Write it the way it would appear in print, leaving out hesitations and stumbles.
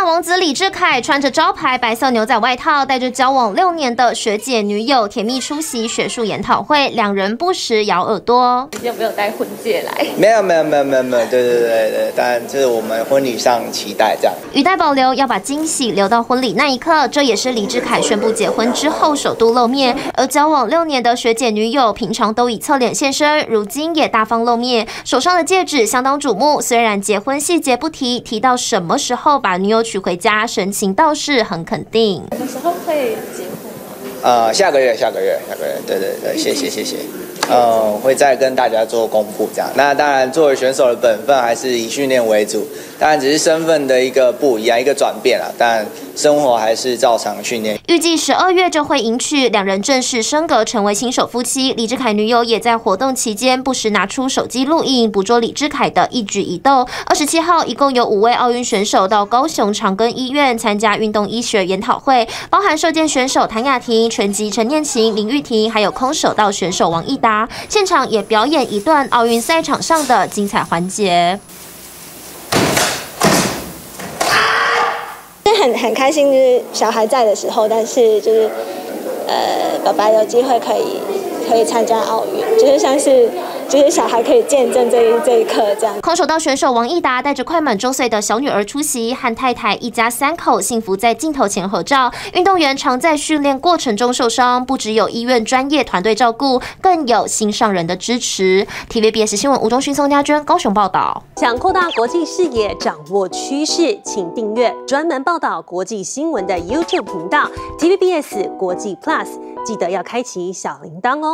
大王子李智凯穿着招牌白色牛仔外套，带着交往6年的学姐女友甜蜜出席学术研讨会，两人不时咬耳朵。 有没有带婚戒来？ 没有，对，当然这是我们婚礼上期待这样。 语带保留，要把惊喜留到婚礼那一刻，这也是李智凯宣布结婚之后首度露面。而交往6年的学姐女友，平常都以侧脸现身，如今也大方露面，手上的戒指相当瞩目。虽然结婚细节不提，提到什么时候把女友娶回家，神情倒是很肯定。 什么时候会结婚呢？ 下个月，对，谢谢。会再跟大家做公布这样。那当然，作为选手的本分还是以训练为主，当然只是身份的一个不一样，一个转变啦。但生活还是照常训练。预计12月就会迎娶，两人正式升格成为新手夫妻。李智凯女友也在活动期间不时拿出手机录影，捕捉李智凯的一举一动。27号，一共有5位奥运选手到高雄长庚医院参加运动医学研讨会，包含射箭选手谭雅婷、拳击陈念琴、林玉婷，还有空手道选手王艺达。现场也表演一段奥运赛场上的精彩环节。 很开心，就是小孩在的时候，但是就是爸爸有机会可以参加奥运，就是像是就是小孩可以见证这一刻这样。 空手道选手王艺达带着快满周岁的小女儿出席，和太太一家3口幸福在镜头前合照。运动员常在训练过程中受伤，不只有医院专业团队照顾，更有心上人的支持。TVBS 新闻吴忠勋、宋家娟高雄报道。 想扩大国际视野，掌握趋势，请订阅专门报道国际新闻的 YouTube 频道 TVBS 国际 Plus， 记得要开启小铃铛哦。